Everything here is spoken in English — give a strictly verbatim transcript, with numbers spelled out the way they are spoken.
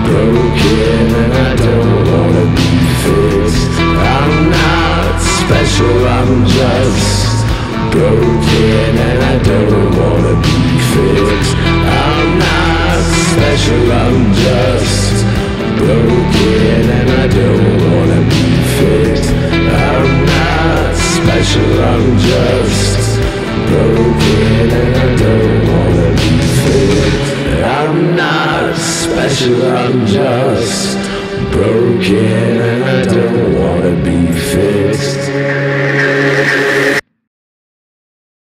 broken and I don't wanna be fixed. I'm not special, I'm just broken and I don't wanna be fixed. I'm not special, I'm just broken and I don't wanna be fixed. I'm not special, I'm just broken and I don't wanna be fixed. I'm not special, I'm just broken.